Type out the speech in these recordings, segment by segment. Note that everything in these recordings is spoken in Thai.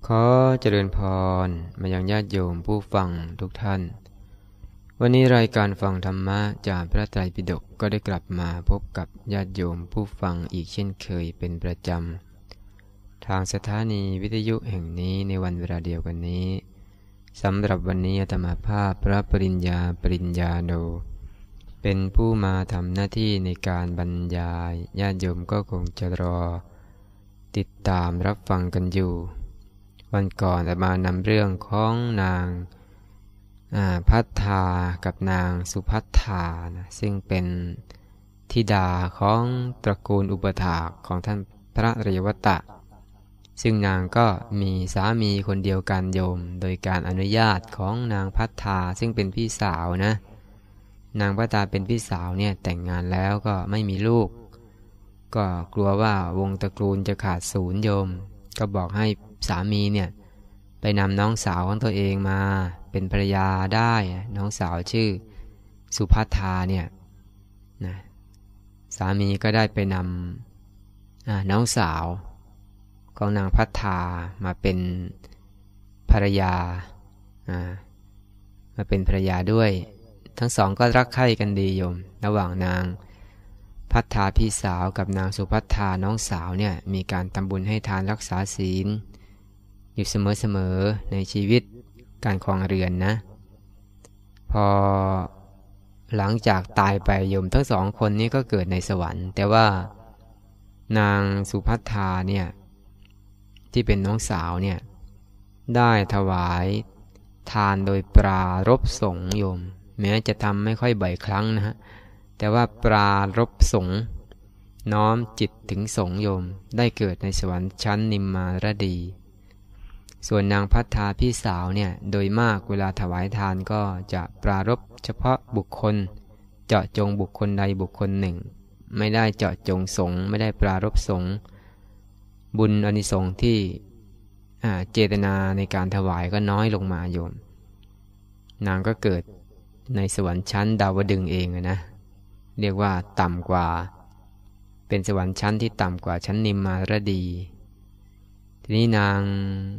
ขอเจริญพรมายังญาติโยมผู้ฟังทุกท่านวันนี้รายการฟังธรรมะจากพระไตรปิฎกก็ได้กลับมาพบกับญาติโยมผู้ฟังอีกเช่นเคยเป็นประจำทางสถานีวิทยุแห่งนี้ในวันเวลาเดียวกันนี้สำหรับวันนี้อาตมาภาพพระปริญญาโนเป็นผู้มาทำหน้าที่ในการบรรยายญาติโยมก็คงจะรอติดตามรับฟังกันอยู่วันก่อนอาตมานำเรื่องของนางพัทธากับนางสุพัทธานะซึ่งเป็นธิดาของตระกูลอุปถากของท่านพระเรวตะซึ่งนางก็มีสามีคนเดียวกันโยมโดยการอนุญาตของนางพัทธาซึ่งเป็นพี่สาวนะนางพัทธาเป็นพี่สาวเนี่ยแต่งงานแล้วก็ไม่มีลูกก็กลัวว่าวงตระกูลจะขาดศูนย์โยมก็บอกให้สามีเนี่ยไปนำน้องสาวของตัวเองมาเป็นภรรยาได้น้องสาวชื่อสุภัทธาเนี่ยนะสามีก็ได้ไปนำน้องสาวของนางพัทธามาเป็นภรรยามาเป็นภรรยาด้วยทั้งสองก็รักใคร่กันดีโยมระหว่างนางพัทธาพี่สาวกับนางสุภัทธาน้องสาวเนี่ยมีการทำบุญให้ทานรักษาศีลอยู่เสมอในชีวิตการครองเรือนนะพอหลังจากตายไปโยมทั้งสองคนนี้ก็เกิดในสวรรค์แต่ว่านางสุภัทธาเนี่ยที่เป็นน้องสาวเนี่ยได้ถวายทานโดยปรารภสงฆ์โยมแม้จะทำไม่ค่อยบ่อยครั้งนะฮะแต่ว่าปรารภสงฆ์น้อมจิตถึงสงฆ์โยมได้เกิดในสวรรค์ชั้นนิมมารดีส่วนนางพัทธาพี่สาวเนี่ยโดยมากเวลาถวายทานก็จะปรารภเฉพาะบุคคลเจาะจงบุคคลใดบุคคลหนึ่งไม่ได้เจาะจงสงฆ์ไม่ได้ปรารภสงฆ์บุญอานิสงส์ที่เจตนาในการถวายก็น้อยลงมาโยมนางก็เกิดในสวรรค์ชั้นดาวดึงส์เองนะเรียกว่าต่ำกว่าเป็นสวรรค์ชั้นที่ต่ำกว่าชั้นนิมมารดีทีนี้นาง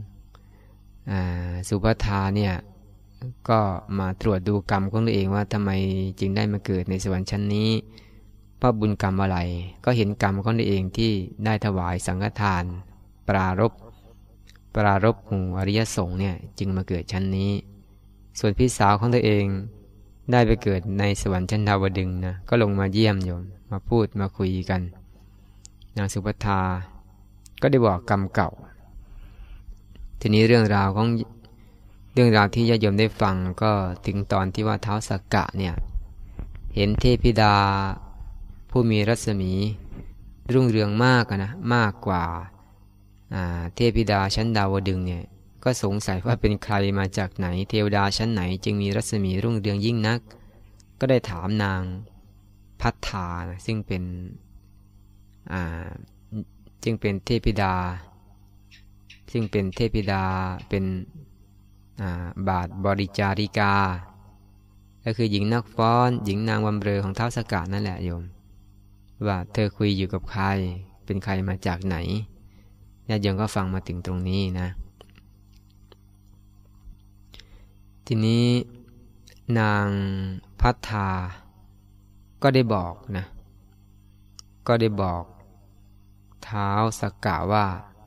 สุภัทธาเนี่ยก็มาตรวจดูกรรมของตัวเองว่าทำไมจึงได้มาเกิดในสวรรค์ชั้นนี้เพราะบุญกรรมอะไรก็เห็นกรรมของตัวเองที่ได้ถวายสังฆทานปรารภหมู่อริยสงฆ์เนี่ยจึงมาเกิดชั้นนี้ส่วนพี่สาวของตัวเองได้ไปเกิดในสวรรค์ชั้นดาวดึงส์นะก็ลงมาเยี่ยมโยมมาพูดมาคุยกันนางสุภัทธาก็ได้บอกกรรมเก่าทีนี้เรื่องราวที่ญาติโยมได้ฟังก็ถึงตอนที่ว่าท้าวสักกะเนี่ยเห็นเทพิดาผู้มีรัศมีรุ่งเรืองมากนะมากกว่าเทพิดาชั้นดาวดึงส์เนี่ยก็สงสัยว่าเป็นใครมาจากไหนเทวดาชั้นไหนจึงมีรัศมีรุ่งเรืองยิ่งนักก็ได้ถามนางพัทธาซึ่งเป็นเทพิดาเป็นบาทบริจาริกาก็คือหญิงนักฟ้อนหญิงนางบำเรอของท้าวสักกะนั่นแหละโยมว่าเธอคุยอยู่กับใครเป็นใครมาจากไหนญาติโยมก็ฟังมาถึงตรงนี้นะทีนี้นางพัทธาก็ได้บอกท้าวสักกะว่า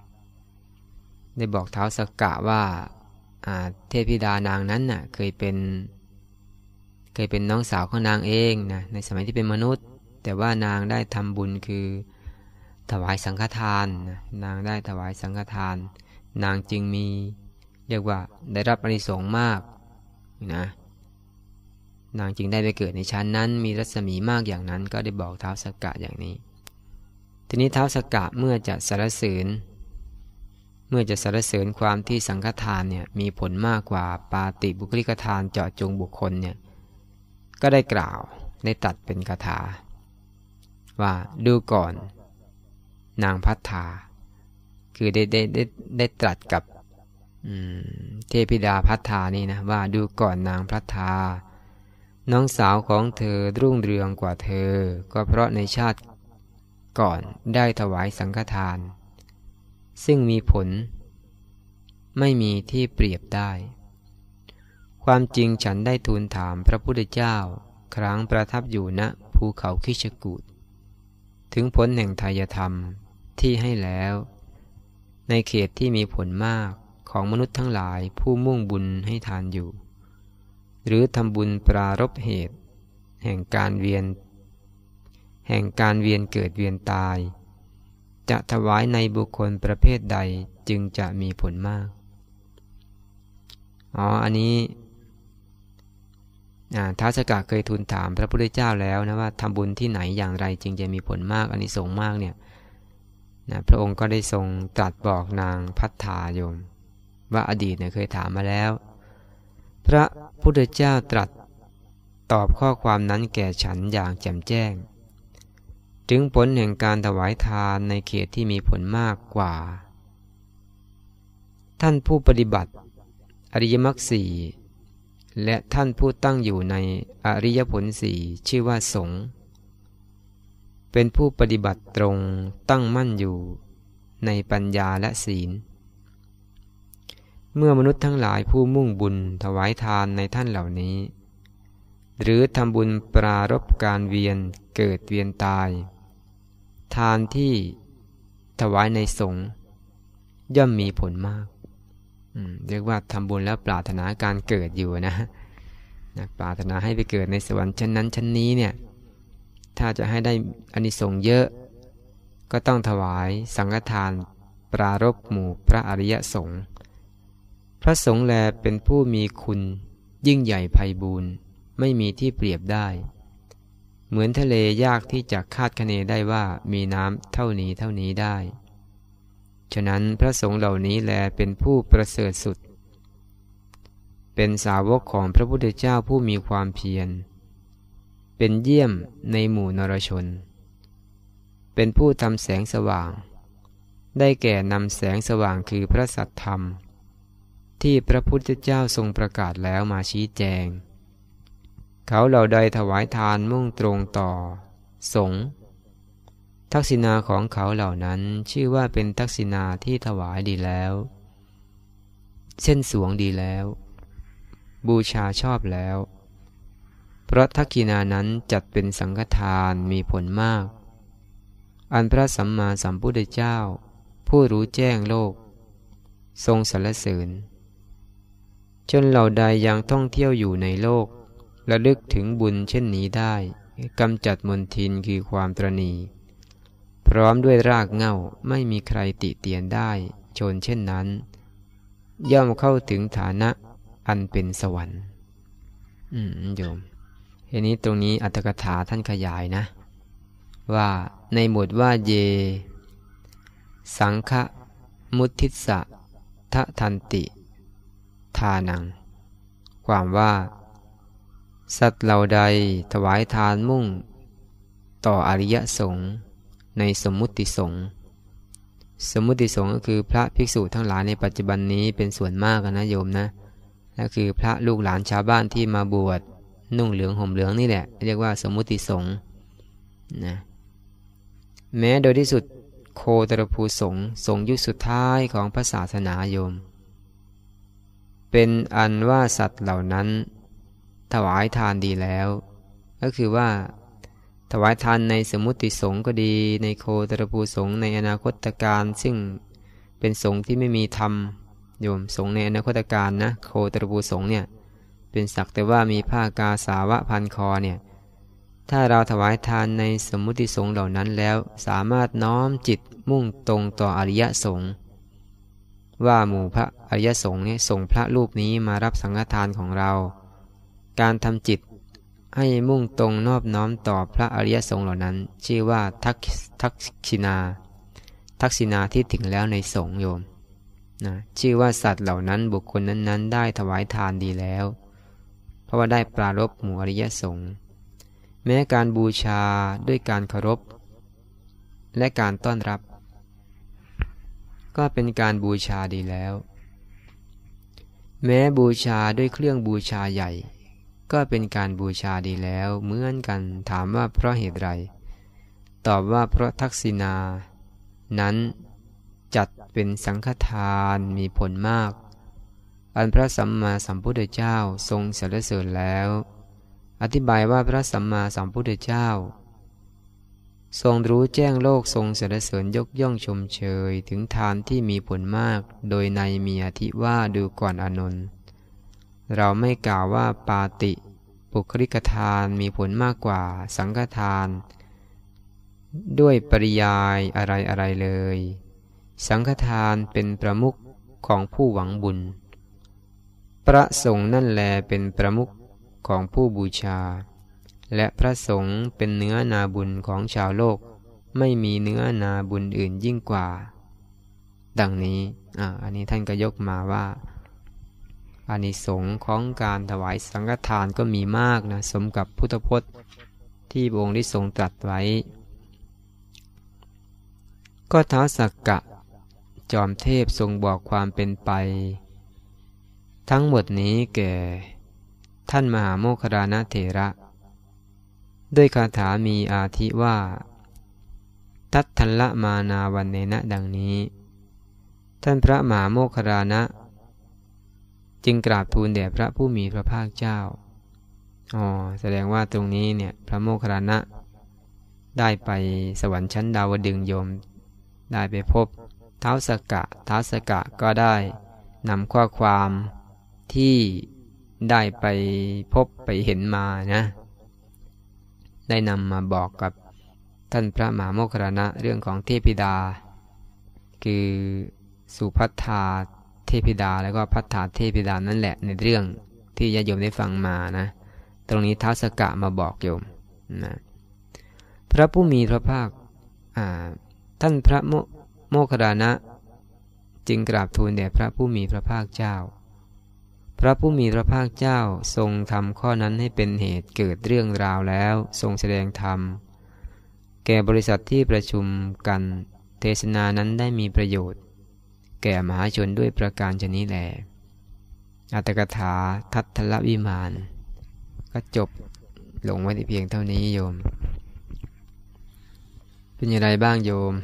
เทพธิดานางนั้นน่ะเคยเป็นน้องสาวของนางเองนะในสมัยที่เป็นมนุษย์แต่ว่านางได้ทำบุญคือถวายสังฆทานนะนางได้ถวายสังฆทานนางจึงมีเรียกว่าได้รับอานิสงส์มากนะนางจึงได้ไปเกิดในชั้นนั้นมีรัศมีมากอย่างนั้นก็ได้บอกท้าวสักกะอย่างนี้ทีนี้ท้าวสักกะเมื่อจะสรรเสริญความที่สังฆทานเนี่ยมีผลมากกว่าปาติบุคลิกทานเจาะจงบุคคลเนี่ยก็ได้กล่าวได้ตรัสเป็นคาถาว่าดูก่อนนางพัทธาคือได้ตรัสกับเทพิดาพัทธานี่นะว่าดูก่อนนางพัทธาน้องสาวของเธอรุ่งเรืองกว่าเธอก็เพราะในชาติก่อนได้ถวายสังฆทานซึ่งมีผลไม่มีที่เปรียบได้ความจริงฉันได้ทูลถามพระพุทธเจ้าครั้งประทับอยู่ณภูเขาคิชกูฏถึงผลแห่งทายธรรมที่ให้แล้วในเขตที่มีผลมากของมนุษย์ทั้งหลายผู้มุ่งบุญให้ทานอยู่หรือทำบุญปรารภเหตุแห่งการเวียนเกิดเวียนตายจะถวายในบุคคลประเภทใดจึงจะมีผลมากอันนี้ท้าวสักกะเคยทูลถามพระพุทธเจ้าแล้วนะว่าทำบุญที่ไหนอย่างไรจึงจะมีผลมากอานิสงส์มากเนี่ยพระองค์ก็ได้ทรงตรัสบอกนางพัทธาโยมว่าอดีตเคยถามมาแล้วพระพุทธเจ้าตรัสตอบข้อความนั้นแก่ฉันอย่างแจ่มแจ้งถึงผลแห่งการถวายทานในเขตที่มีผลมากกว่าท่านผู้ปฏิบัติอริยมรรคสี่และท่านผู้ตั้งอยู่ในอริยผลสี่ชื่อว่าสงฆ์เป็นผู้ปฏิบัติตรงตั้งมั่นอยู่ในปัญญาและศีลเมื่อมนุษย์ทั้งหลายผู้มุ่งบุญถวายทานในท่านเหล่านี้หรือทำบุญปรารภการเวียนเกิดเวียนตายทานที่ถวายในสงฆ์ย่อมมีผลมากเรียกว่าทำบุญแล้วปรารถนาการเกิดอยู่นะปรารถนาให้ไปเกิดในสวรรค์ชั้นนั้นชั้นนี้เนี่ยถ้าจะให้ได้อานิสงส์เยอะก็ต้องถวายสังฆทานปรารภหมู่พระอริยสงฆ์พระสงฆ์แลเป็นผู้มีคุณยิ่งใหญ่ไพบูลย์ไม่มีที่เปรียบได้เหมือนทะเลยากที่จะคาดคะเนได้ว่ามีน้ำเท่านี้ได้ฉะนั้นพระสงฆ์เหล่านี้แลเป็นผู้ประเสริฐสุดเป็นสาวกของพระพุทธเจ้าผู้มีความเพียรเป็นเยี่ยมในหมู่นรชนเป็นผู้ทำแสงสว่างได้แก่นำแสงสว่างคือพระสัทธรรมที่พระพุทธเจ้าทรงประกาศแล้วมาชี้แจงเขาเหล่าใดถวายทานมุ่งตรงต่อสงฆ์ทักษิณาของเขาเหล่านั้นชื่อว่าเป็นทักษิณาที่ถวายดีแล้วเส้นสวงดีแล้วบูชาชอบแล้วเพราะทักษิณานั้นจัดเป็นสังฆทานมีผลมากอันพระสัมมาสัมพุทธเจ้าผู้รู้แจ้งโลกทรงสรรเสริญชนเหล่าใดยังท่องเที่ยวอยู่ในโลกระลึกถึงบุญเช่นนี้ได้กำจัดมลทินคือความตระหนี่พร้อมด้วยรากเหง้าไม่มีใครติเตียนได้ชนเช่นนั้นย่อมเข้าถึงฐานะอันเป็นสวรรค์โยมทีนี้ตรงนี้อัตถกถาท่านขยายนะว่าในหมวดว่าเยสังฆมุทิสสะทะทันติทานังความว่าสัตว์เหล่าใดถวายทานมุ่งต่ออริยสงฆ์ในสมมุติสงฆ์สมมุติสงฆ์ก็คือพระภิกษุทั้งหลายในปัจจุบันนี้เป็นส่วนมากนะโยมนะและคือพระลูกหลานชาวบ้านที่มาบวชนุ่งเหลืองห่มเหลืองนี่แหละเรียกว่าสมมุติสงฆ์นะแม้โดยที่สุดโคตรภูสงฆ์สงฆ์ยุคสุดท้ายของพระศาสนาโยมเป็นอันว่าสัตว์เหล่านั้นถวายทานดีแล้วก็คือว่าถวายทานในสมมุติสงฆ์ก็ดีในโคตรภูสงฆ์ในอนาคตการซึ่งเป็นสงฆ์ที่ไม่มีธรรมโยมสงฆ์ในอนาคตการนะโคตรภูสงฆ์เนี่ยเป็นสักแต่ว่ามีผ้ากาสาวะพันคอเนี่ยถ้าเราถวายทานในสมมุติสงฆ์เหล่านั้นแล้วสามารถน้อมจิตมุ่งตรงต่ออริยสงฆ์ว่าหมู่พระอริยสงฆ์เนี่ยส่งพระรูปนี้มารับสังฆทานของเราการทำจิตให้มุ่งตรงนอบน้อมต่อพระอริยสงฆ์เหล่านั้นชื่อว่าทักษิณาที่ถึงแล้วในสงฆ์โยมนะชื่อว่าสัตว์เหล่านั้นบุคคลนั้นๆได้ถวายทานดีแล้วเพราะว่าได้ปรารภหมู่อริยสงฆ์แม้การบูชาด้วยการเคารพและการต้อนรับก็เป็นการบูชาดีแล้วแม้บูชาด้วยเครื่องบูชาใหญ่ก็เป็นการบูชาดีแล้วเหมือนกันถามว่าเพราะเหตุไรตอบว่าเพราะทักษิณานั้นจัดเป็นสังฆทานมีผลมากอันพระสัมมาสัมพุทธเจ้าทรงสรรเสริญแล้วอธิบายว่าพระสัมมาสัมพุทธเจ้าทรงรู้แจ้งโลกทรงสรรเสริญยกย่องชมเชยถึงทานที่มีผลมากโดยในมีอธิว่าดูก่อนอานนท์เราไม่กล่าวว่าปาติปุคลิกทานมีผลมากกว่าสังฆทานด้วยปริยายอะไรเลยสังฆทานเป็นประมุขของผู้หวังบุญพระสงฆ์นั่นแลเป็นประมุขของผู้บูชาและพระสงฆ์เป็นเนื้อนาบุญของชาวโลกไม่มีเนื้อนาบุญอื่นยิ่งกว่าดังนี้อันนี้ท่านก็ยกมาว่าอานิสงส์ของการถวายสังฆทานก็มีมากนะสมกับพุทธพจน์ที่พระองค์ได้ทรงตรัสไว้ก็ท้าวสักกะจอมเทพทรงบอกความเป็นไปทั้งหมดนี้แก่ท่านมหาโมคคัลลานะเถระด้วยคาถามีอาทิว่าทัตทัลละมานาวันเนนะดังนี้ท่านพระมหาโมคคัลลานะจึงกราบทูลแด่พระผู้มีพระภาคเจ้าแสดงว่าตรงนี้เนี่ยพระโมคคัลลานะได้ไปสวรรค์ชั้นดาวดึงส์โยมได้ไปพบท้าวสักกะก็ได้นำข้อความที่ได้ไปพบไปเห็นมานะได้นำมาบอกกับท่านพระมหาโมคคัลลานะเรื่องของเทพิดาคือสุภัทธาเทพิดาแล้วก็ภัทธาเทพิดานั่นแหละในเรื่องที่ญาติโยมได้ฟังมานะตรงนี้ท้าวสักกะมาบอกโยมนะพระผู้มีพระภาคท่านพระโมคคัลลานะจึงกราบทูลแด่พระผู้มีพระภาคเจ้าพระผู้มีพระภาคเจ้าทรงทำข้อนั้นให้เป็นเหตุเกิดเรื่องราวแล้วทรงแสดงธรรมแก่บริษัทที่ประชุมกันเทศนานั้นได้มีประโยชน์แก่มหาชนด้วยประการชนี้แลอัตถกถาทัตถลวิมานก็จบลงไว้ที่เพียงเท่านี้โยมเป็นอย่างไรบ้างโยม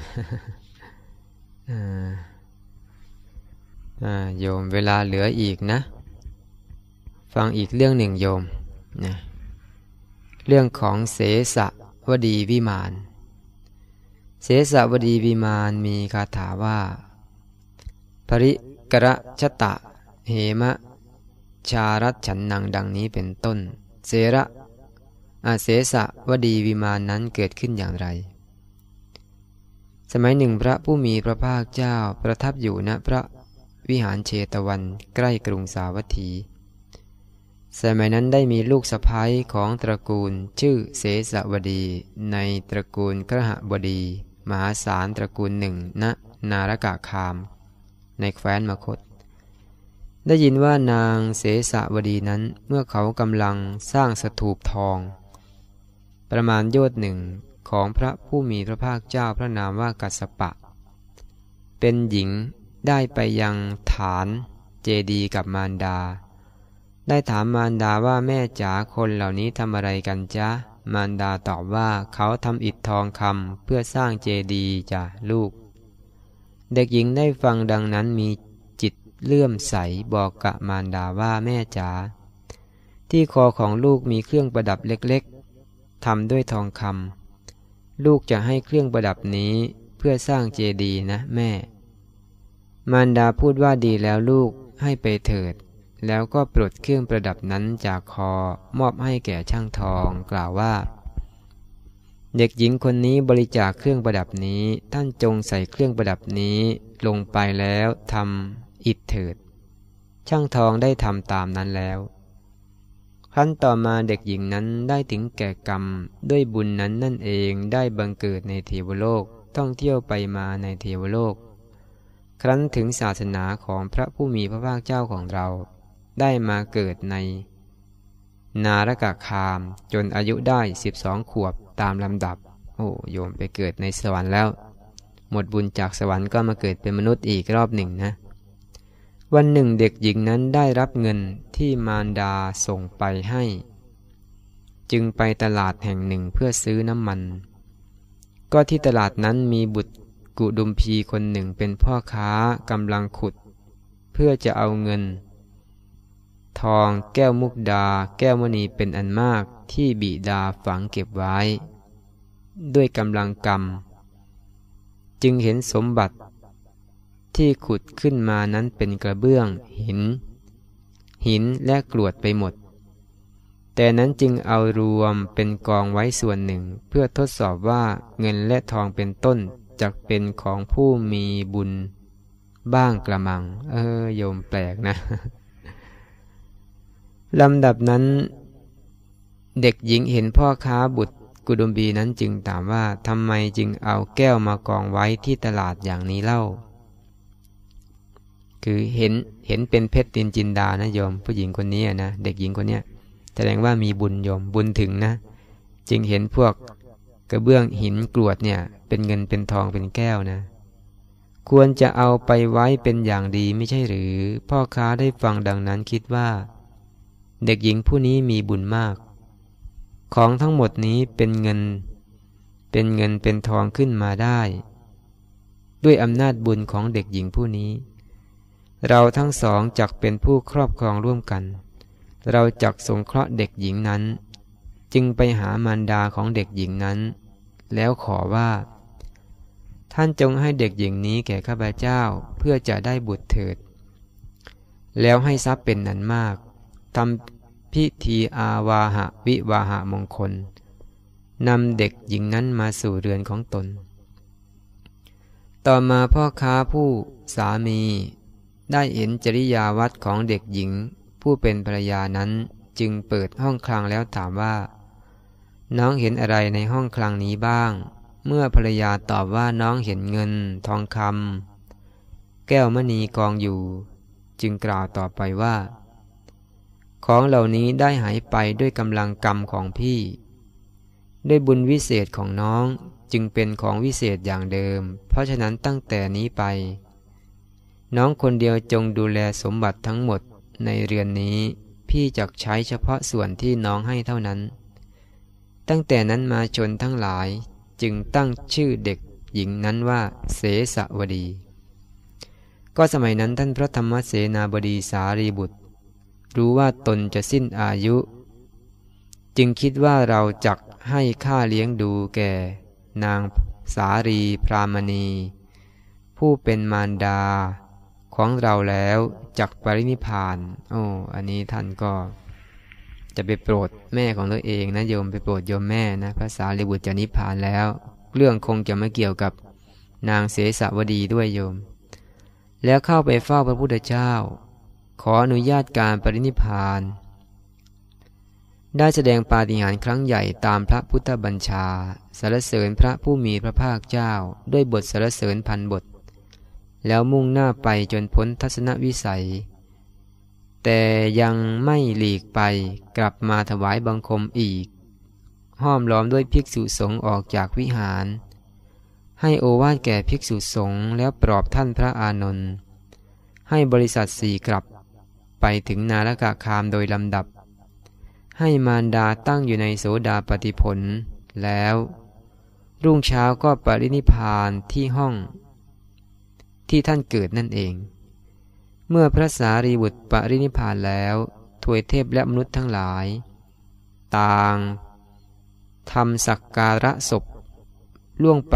โยมเวลาเหลืออีกนะฟังอีกเรื่องหนึ่งโยมนะเรื่องของเสสวดีวิมานเสสวดีวิมานมีคาถาว่าปริกระชตะเหมะชารัตฉันนังดังนี้เป็นต้นเสสวดีวิมานนั้นเกิดขึ้นอย่างไรสมัยหนึ่งพระผู้มีพระภาคเจ้าประทับอยู่ณพระวิหารเชตวันใกล้กรุงสาวัตถีสมัยนั้นได้มีลูกสะใภ้ของตระกูลชื่อเสสวดีในตระกูลครหบดีมหาศาลตระกูลหนึ่งณนารกะคามในแคว้นมคธได้ยินว่านางเสสวดีนั้นเมื่อเขากำลังสร้างสถูปทองประมาณโยชน์หนึ่งของพระผู้มีพระภาคเจ้าพระนามว่ากัสสปะเป็นหญิงได้ไปยังฐานเจดีย์กับมารดาได้ถามมารดาว่าแม่จ๋าคนเหล่านี้ทำอะไรกันจ๊ะมารดาตอบว่าเขาทำอิฐทองคำเพื่อสร้างเจดีย์จ้ะลูกเด็กหญิงได้ฟังดังนั้นมีจิตเลื่อมใสบอกกับมารดาว่าแม่จ๋าที่คอของลูกมีเครื่องประดับเล็กๆทำด้วยทองคำลูกจะให้เครื่องประดับนี้เพื่อสร้างเจดีย์นะแม่มารดาพูดว่าดีแล้วลูกให้ไปเถิดแล้วก็ปลดเครื่องประดับนั้นจากคอมอบให้แก่ช่างทองกล่าวว่าเด็กหญิงคนนี้บริจาคเครื่องประดับนี้ท่านจงใส่เครื่องประดับนี้ลงไปแล้วทำอิฐเถิดช่างทองได้ทำตามนั้นแล้วครั้นต่อมาเด็กหญิงนั้นได้ถึงแก่กรรมด้วยบุญนั้นนั่นเองได้บังเกิดในเทวโลกท่องเที่ยวไปมาในเทวโลกครั้นถึงศาสนาของพระผู้มีพระภาคเจ้าของเราได้มาเกิดในนารกะคามจนอายุได้12 ขวบตามลำดับโยมไปเกิดในสวรรค์แล้วหมดบุญจากสวรรค์ก็มาเกิดเป็นมนุษย์อีกรอบหนึ่งนะวันหนึ่งเด็กหญิงนั้นได้รับเงินที่มารดาส่งไปให้จึงไปตลาดแห่งหนึ่งเพื่อซื้อน้ำมันก็ที่ตลาดนั้นมีบุตรกุดุมพีคนหนึ่งเป็นพ่อค้ากำลังขุดเพื่อจะเอาเงินทองแก้วมุกดาแก้วมณีเป็นอันมากที่บิดาฝังเก็บไว้ด้วยกำลังกรรมจึงเห็นสมบัติที่ขุดขึ้นมานั้นเป็นกระเบื้องหินและกรวดไปหมดแต่นั้นจึงเอารวมเป็นกองไว้ส่วนหนึ่งเพื่อทดสอบว่าเงินและทองเป็นต้นจักเป็นของผู้มีบุญบ้างกระมังโยมแปลกนะ ลำดับนั้นเด็กหญิงเห็นพ่อค้าบุตรกุดุมบีนั้นจึงถามว่าทำไมจึงเอาแก้วมากองไว้ที่ตลาดอย่างนี้เล่าคือเห็นเป็นเพชรตินจินดานะโยมผู้หญิงคนนี้นะเด็กหญิงคนนี้แสดงว่ามีบุญโยมบุญถึงนะจึงเห็นพวกกระเบื้องหินกรวดเนี่ยเป็นเงินเป็นทองเป็นแก้วนะควรจะเอาไปไว้เป็นอย่างดีไม่ใช่หรือพ่อค้าได้ฟังดังนั้นคิดว่าเด็กหญิงผู้นี้มีบุญมากของทั้งหมดนี้เป็นเงินเป็นทองขึ้นมาได้ด้วยอำนาจบุญของเด็กหญิงผู้นี้เราทั้งสองจักเป็นผู้ครอบครองร่วมกันเราจักสงเคราะห์เด็กหญิงนั้นจึงไปหามารดาของเด็กหญิงนั้นแล้วขอว่าท่านจงให้เด็กหญิงนี้แก่ข้าพเจ้าเพื่อจะได้บุตรเถิดแล้วให้ทรัพย์เป็นนั้นมากทำพิธีอาวาหะวิวาหะมงคลนำเด็กหญิงนั้นมาสู่เรือนของตนต่อมาพ่อค้าผู้สามีได้เห็นจริยาวัดของเด็กหญิงผู้เป็นภรรยานั้นจึงเปิดห้องคลังแล้วถามว่าน้องเห็นอะไรในห้องคลังนี้บ้างเมื่อภรรยาตอบว่าน้องเห็นเงินทองคำแก้วมณีกองอยู่จึงกล่าวต่อไปว่าของเหล่านี้ได้หายไปด้วยกำลังกรรมของพี่ด้วยบุญวิเศษของน้องจึงเป็นของวิเศษอย่างเดิมเพราะฉะนั้นตั้งแต่นี้ไปน้องคนเดียวจงดูแลสมบัติทั้งหมดในเรือนนี้พี่จักใช้เฉพาะส่วนที่น้องให้เท่านั้นตั้งแต่นั้นมาชนทั้งหลายจึงตั้งชื่อเด็กหญิงนั้นว่าเสสวดีก็สมัยนั้นท่านพระธรรมเสนาบดีสารีบุตรรู้ว่าตนจะสิ้นอายุจึงคิดว่าเราจักให้ค่าเลี้ยงดูแก่นางสารีพรามณีผู้เป็นมารดาของเราแล้วจักปรินิพพานอันนี้ท่านก็จะไปโปรดแม่ของตัวเองนะโยมไปโปรดโยมแม่นะพระสารีบุตรจะนิพพานแล้วเรื่องคงจะไม่เกี่ยวกับนางเสสวดีด้วยโยมแล้วเข้าไปเฝ้าพระพุทธเจ้าขออนุญาตการปรินิพพานได้แสดงปาฏิหาริย์ครั้งใหญ่ตามพระพุทธบัญชาสรรเสริญพระผู้มีพระภาคเจ้าด้วยบทสรรเสริญพันบทแล้วมุ่งหน้าไปจนพ้นทัศนวิสัยแต่ยังไม่หลีกไปกลับมาถวายบังคมอีกห้อมล้อมด้วยภิกษุสงฆ์ออกจากวิหารให้โอวาทแก่ภิกษุสงฆ์แล้วปลอบท่านพระอานนท์ให้บริษัทสี่กลับไปถึงนาลกะคามโดยลำดับให้มารดาตั้งอยู่ในโสดาปัตติผลแล้วรุ่งเช้าก็ปรินิพพานที่ห้องที่ท่านเกิดนั่นเองเมื่อพระสารีบุตรปรินิพพานแล้วทวยเทพและมนุษย์ทั้งหลายต่างทำสักการะศพล่วงไป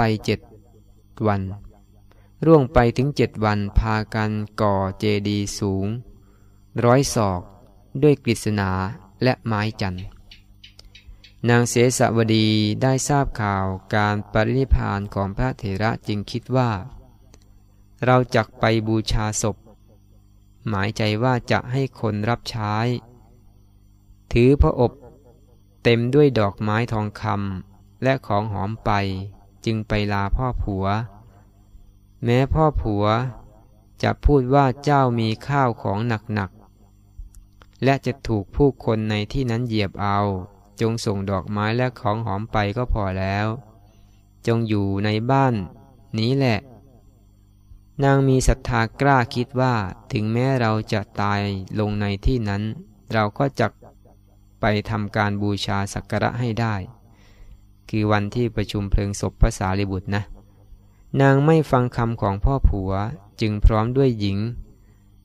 7 วันร่วงไปถึง7 วันพากันก่อเจดีย์สูง100 ศอกด้วยกฤษณาและไม้จันทร์นางเสสวดีได้ทราบข่าวการปรินิพพานของพระเถระจึงคิดว่าเราจักไปบูชาศพหมายใจว่าจะให้คนรับใช้ถือพระอบเต็มด้วยดอกไม้ทองคำและของหอมไปจึงไปลาพ่อผัวแม้พ่อผัวจะพูดว่าเจ้ามีข้าวของหนักๆและจะถูกผู้คนในที่นั้นเหยียบเอาจงส่งดอกไม้และของหอมไปก็พอแล้วจงอยู่ในบ้านนี้แหละนางมีศรัทธากล้าคิดว่าถึงแม้เราจะตายลงในที่นั้นเราก็จะไปทำการบูชาสักการะให้ได้คือวันที่ประชุมเพลิงศพพระสารีบุตรนะนางไม่ฟังคำของพ่อผัวจึงพร้อมด้วยหญิง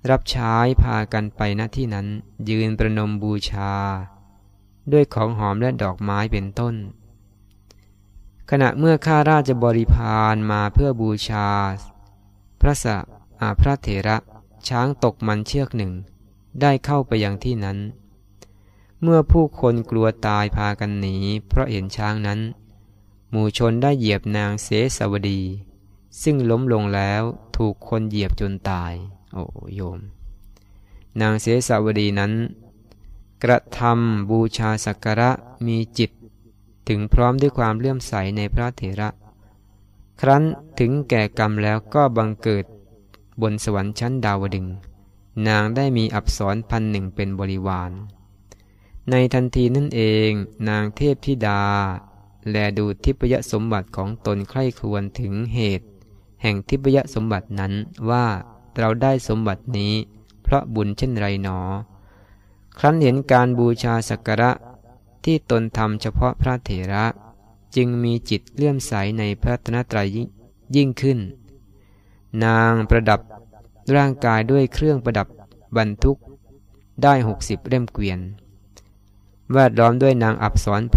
รับใช้พากันไปณที่นั้นยืนประนมบูชาด้วยของหอมและดอกไม้เป็นต้นขณะเมื่อข้าราชบริพารมาเพื่อบูชาพระเถระช้างตกมันเชือกหนึ่งได้เข้าไปยังที่นั้นเมื่อผู้คนกลัวตายพากันหนีเพราะเห็นช้างนั้นหมู่ชนได้เหยียบนางเสสวดีซึ่งล้มลงแล้วถูกคนเหยียบจนตายโอ้โยมนางเสสวดีนั้นกระทำบูชาสักการะมีจิตถึงพร้อมด้วยความเลื่อมใสในพระเถระครั้นถึงแก่กรรมแล้วก็บังเกิดบนสวรรค์ชั้นดาวดึงส์นางได้มีอัปสร1,000เป็นบริวารในทันทีนั่นเองนางเทพธิดาแลดูทิพยสมบัติของตนใคร่ครวญถึงเหตุแห่งทิพยสมบัตินั้นว่าเราได้สมบัตินี้เพราะบุญเช่นไรหนอครั้นเห็นการบูชาสักการะที่ตนทำเฉพาะพระเถระจึงมีจิตเลื่อมใสในพระรัตนตรัยยิ่งขึ้นนางประดับร่างกายด้วยเครื่องประดับบรรทุกได้60 เล่มเกวียนแวดล้อมด้วยนางอัปสร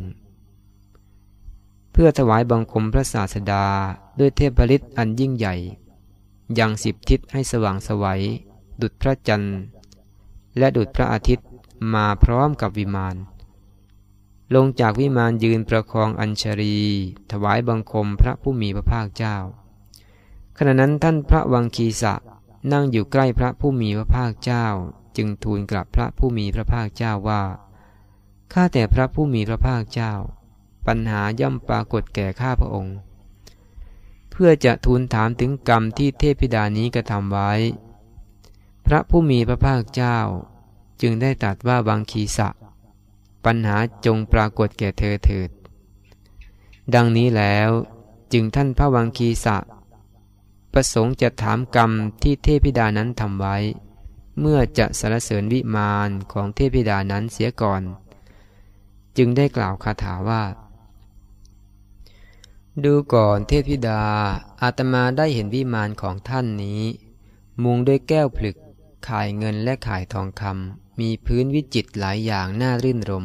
1,000เพื่อถวายบังคมพระศาสดาด้วยเทพฤทธิ์อันยิ่งใหญ่ยัง10 ทิศให้สว่างไสวดุจพระจันทร์และดุจพระอาทิตย์มาพร้อมกับวิมานลงจากวิมานยืนประคองอัญชลีถวายบังคมพระผู้มีพระภาคเจ้าขณะนั้นท่านพระวังคีสะนั่งอยู่ใกล้พระผู้มีพระภาคเจ้าจึงทูลกลับพระผู้มีพระภาคเจ้าว่าข้าแต่พระผู้มีพระภาคเจ้าปัญหาย่อมปรากฏแก่ข้าพระองค์เพื่อจะทูลถามถึงกรรมที่เทพธิดานี้กระทำไว้พระผู้มีพระภาคเจ้าจึงได้ตรัสว่าวังคีสะปัญหาจงปรากฏแก่เธอเถิดดังนี้แล้วจึงท่านพระวังคีสะประสงค์จะถามกรรมที่เทพธิดานั้นทำไว้เมื่อจะสรรเสริญวิมานของเทพธิดานั้นเสียก่อนจึงได้กล่าวคาถาว่าดูก่อนเทพธิดาอาตมาได้เห็นวิมานของท่านนี้มุงด้วยแก้วผลึกข่ายเงินและข่ายทองคำมีพื้นวิจิตรหลายอย่างน่ารื่นรม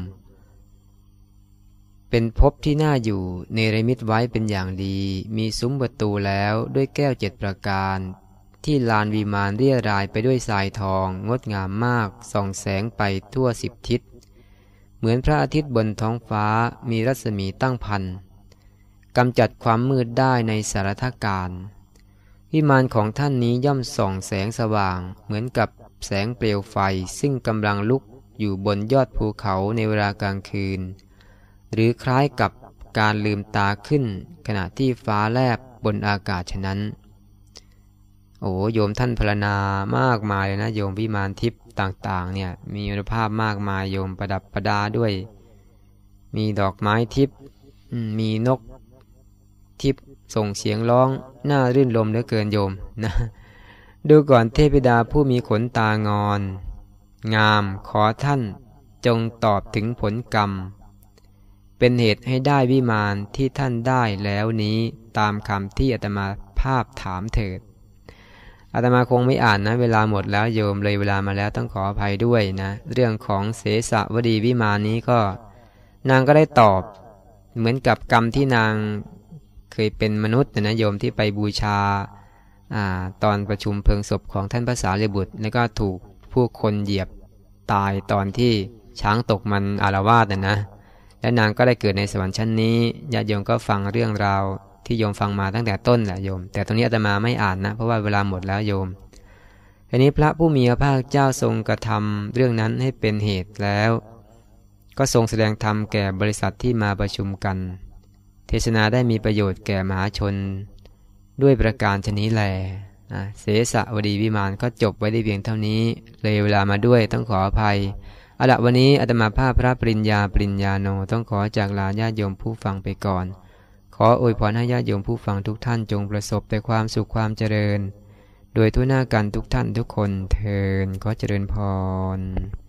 เป็นภพที่น่าอยู่เนรมิตไว้เป็นอย่างดีมีซุ้มประตูแล้วด้วยแก้ว7 ประการที่ลานวิมานเรี่ยรายไปด้วยทรายทองงดงามมากส่องแสงไปทั่ว10 ทิศเหมือนพระอาทิตย์บนท้องฟ้ามีรัศมีตั้งพันกำจัดความมืดได้ในสารทการวิมานของท่านนี้ย่อมส่องแสงสว่างเหมือนกับแสงเปลวไฟซึ่งกำลังลุกอยู่บนยอดภูเขาในเวลากลางคืนหรือคล้ายกับการลืมตาขึ้นขณะที่ฟ้าแลบบนอากาศฉะนั้นโอ้โยมท่านพรรณนามากมายเลยนะโยมวิมานทิพย์ต่างๆเนี่ยมีคุณภาพมากมายโยมประดับประดาด้วยมีดอกไม้ทิพย์มีนกทิพย์ส่งเสียงร้องน่ารื่นรมเหลือเกินโยมนะดูก่อนเทพธิดาผู้มีขนตางอนงามขอท่านจงตอบถึงผลกรรมเป็นเหตุให้ได้วิมานที่ท่านได้แล้วนี้ตามคำที่อาตมาภาพถามเถิดอาตมาคงไม่อ่านนะเวลาหมดแล้วโยมเลยเวลามาแล้วต้องขออภัยด้วยนะเรื่องของเสสวดีวิมานนี้ก็นางก็ได้ตอบเหมือนกับกรรมที่นางเคยเป็นมนุษย์นะโยมที่ไปบูชาตอนประชุมเพลิงศพของท่านพระสารีบุตรแล้วก็ถูกผู้คนเหยียบตายตอนที่ช้างตกมันอาละวาดนะและนางก็ได้เกิดในสวรรค์ชั้นนี้ญาติโยมก็ฟังเรื่องราวที่โยมฟังมาตั้งแต่ต้นแหละโยมแต่ตรงนี้อาตมาไม่อ่านนะเพราะว่าเวลาหมดแล้วโยมทีนี้พระผู้มีพระภาคเจ้าทรงกระทำเรื่องนั้นให้เป็นเหตุแล้วก็ทรงแสดงธรรมแก่บริษัทที่มาประชุมกันเทศนาได้มีประโยชน์แก่มหาชนด้วยประการชนี้แลเสสวดีวิมานก็จบไว้ได้เพียงเท่านี้เลยเวลามาด้วยต้องขออภัยเอาละวันนี้อาตมาภาพพระปริญญาโนต้องขอจากลาญาติโยมผู้ฟังไปก่อนขออวยพรให้ญาติโยมผู้ฟังทุกท่านจงประสบแต่ความสุขความเจริญโดยทั่วหน้ากันทุกท่านทุกคนเทอญขอเจริญพร